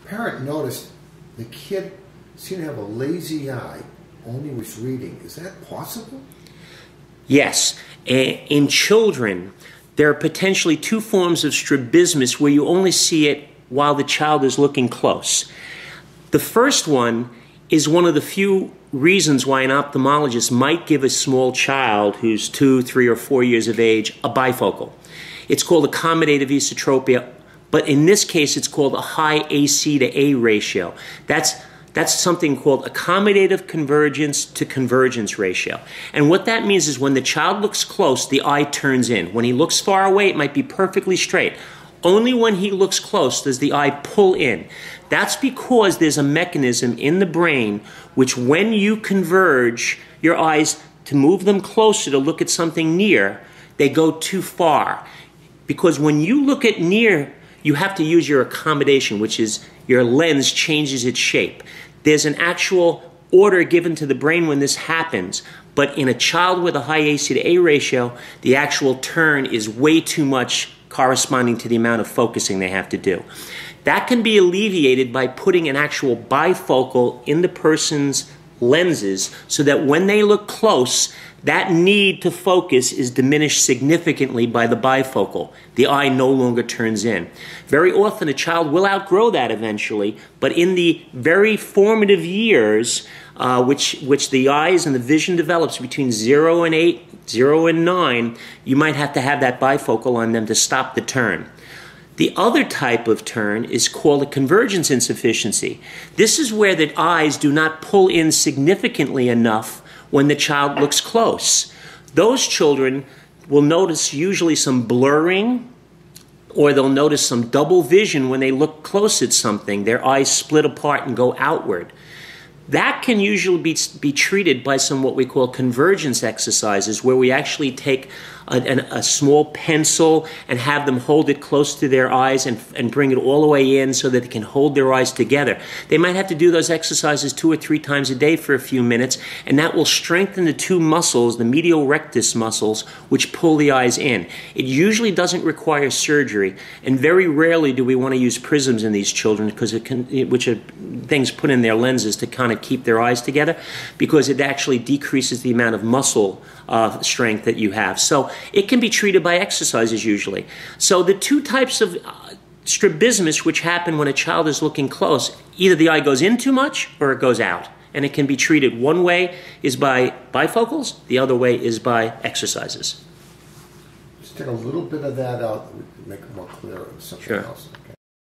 parent noticed the kid seemed to have a lazy eye, only was reading. Is that possible? Yes. In children, there are potentially two forms of strabismus where you only see it while the child is looking close. The first one is one of the few reasons why an ophthalmologist might give a small child who's 2, 3, or 4 years of age a bifocal. It's called accommodative esotropia, but in this case it's called a high AC to A ratio. That's something called accommodative convergence to convergence ratio. And what that means is when the child looks close, the eye turns in. When he looks far away, it might be perfectly straight. Only when he looks close does the eye pull in. That's because there's a mechanism in the brain which when you converge your eyes to move them closer to look at something near, they go too far. Because when you look at near, you have to use your accommodation, which is your lens changes its shape. There's an actual order given to the brain when this happens, but in a child with a high AC to A ratio, the actual turn is way too much corresponding to the amount of focusing they have to do. That can be alleviated by putting an actual bifocal in the person's lenses so that when they look close, that need to focus is diminished significantly by the bifocal. The eye no longer turns in. Very often a child will outgrow that eventually, but in the very formative years, which the eyes and the vision develops between 0 and 8, 0 and 9, you might have to have that bifocal on them to stop the turn. The other type of turn is called a convergence insufficiency. This is where the eyes do not pull in significantly enough when the child looks close. Those children will notice usually some blurring, or they'll notice some double vision when they look close at something. Their eyes split apart and go outward. That can usually be treated by some what we call convergence exercises, where we actually take a small pencil and have them hold it close to their eyes and bring it all the way in so that they can hold their eyes together. They might have to do those exercises 2 or 3 times a day for a few minutes, and that will strengthen the two muscles, the medial rectus muscles, which pull the eyes in. It usually doesn't require surgery, and very rarely do we want to use prisms in these children, because which are things put in their lenses to kind of keep their eyes together, because it actually decreases the amount of muscle strength that you have. So it can be treated by exercises usually. So the two types of strabismus which happen when a child is looking close, either the eye goes in too much or it goes out. And it can be treated. One way is by bifocals, the other way is by exercises. Just take a little bit of that out, make it more clear, and something else. Okay.